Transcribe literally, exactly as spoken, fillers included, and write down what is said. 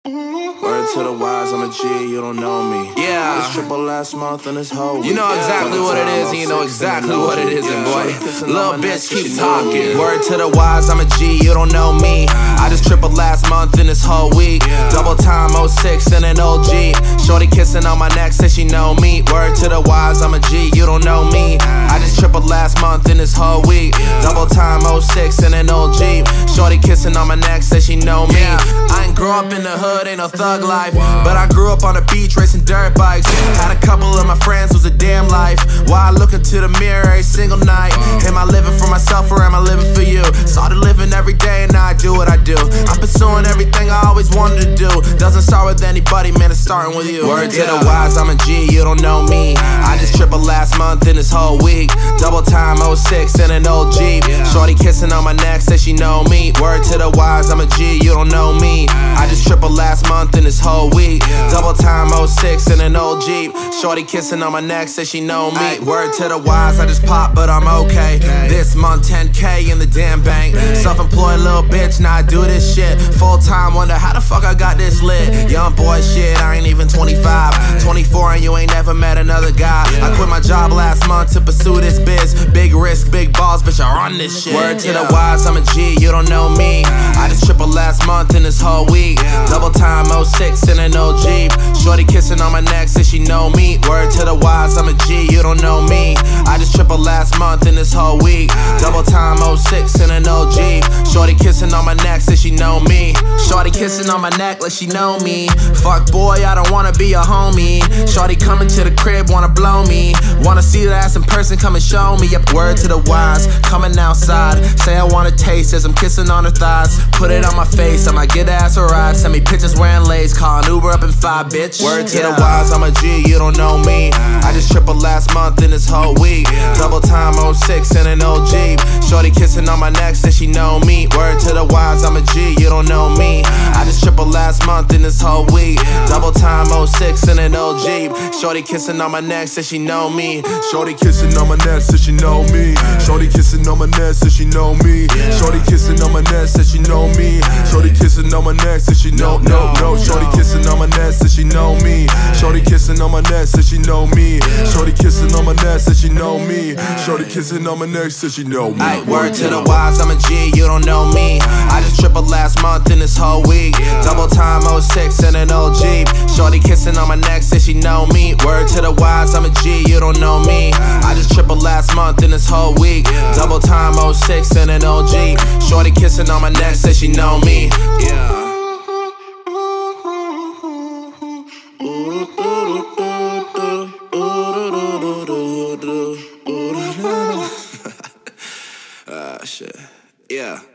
Word to the wise, I'm a G, you don't know me. Yeah. It's triple last month and this whole week. You know exactly yeah. what it is, and you know exactly what it isn't, yeah. boy. Little bitch, keep talking. Yeah. Word to the wise, I'm a G, you don't know me. I just tripled last month and this whole week. Yeah. Double time, oh six and an O G. Shorty kissing on my neck, says she know me. Word to the wise, I'm a G, you don't know me. I just tripled last month and this whole week. Double time, oh six and an O G. Shorty kissing on my neck, says she know me. I ain't grow up in the hood, ain't no thug life, but I grew up on the beach racing dirt bikes. Had a couple of my friends, was a damn life. While I look into the mirror every single night. Am I living for myself or am I living for you? Started living every day and now I do what I do. I'm pursuing everything I always wanted to do. Doesn't start with anybody, man, it's starting with you. Word to the wise, I'm a G, you don't know me. I just tripled last month and this whole week. Double time, oh six and an old Jeep. Shorty kissing on my neck, says she know me. Word to the wise, I'm a G, you don't know me. I just tripled last month and this whole week. Double time, oh six and an old Jeep. Shorty kissing on my neck, says she know me. Word to the wise, I just pop, but I'm okay. This month ten K in the damn bank. Self-employed little bitch, now I do this shit full time, wonder how the fuck I got this lit. Young boy shit, I ain't even twenty-five, twenty-four and you ain't never met another guy. I quit my job last month to pursue this biz. Big risk, big balls, bitch, I run this shit. Word to the wise, I'm a G, you don't know me. I just tripled last month and this whole week. Double time, oh six and an old Jeep. Shorty kissing on my neck, says she know me. Word to the wise, I'm a G, you don't know me. I just tripled last month and this whole week. Double time, oh six and an old Jeep. Shorty kissing on my neck, says she know me. Shorty kissing on my neck like she know me. Fuck boy, I don't wanna be a homie. Shorty coming to the crib, wanna blow me. Wanna see that ass in person, come and show me. Yep, word to the wise, coming outside. Say I wanna taste as I'm kissing on her thighs. Put it on my face, I might get the ass a ride. Send me pictures wearing lace, call an Uber up in five, bitch. Word to yeah. the wise, I'm a G, you don't know me. I just tripled last month and this whole week. Double time, oh six and an old Jeep. Shorty kissing on my neck, says she know me. Word to the wise, I'm a G, you don't know me. I just tripled last month and this whole week. Double time, oh six and an old Jeep. Shorty kissing on my neck, says she know me. Shorty kissing on my neck, says she know me. Shorty kissing on my neck, says she know me. Shorty kissing on my neck, says she know me. Shorty kissing on my neck, says she know, no, no. Shorty kissing on my neck, says she know me. Shorty kissing on my neck, says she know me. Shorty kissing on my neck, says she know me. Shorty kissing on my neck, says she know me. Ay, word to the wise, I'm a G, you don't know me. I just tripled last month and this whole week. Double time, oh six and an old Jeep. Shorty kissing on my neck, says she know me. Word to the wise, I'm a G, you don't know me. I just tripled last month and this whole week. Double time, oh six and an old Jeep. Shorty kissing on my neck, says she know me. Yeah. Ah, shit. Yeah.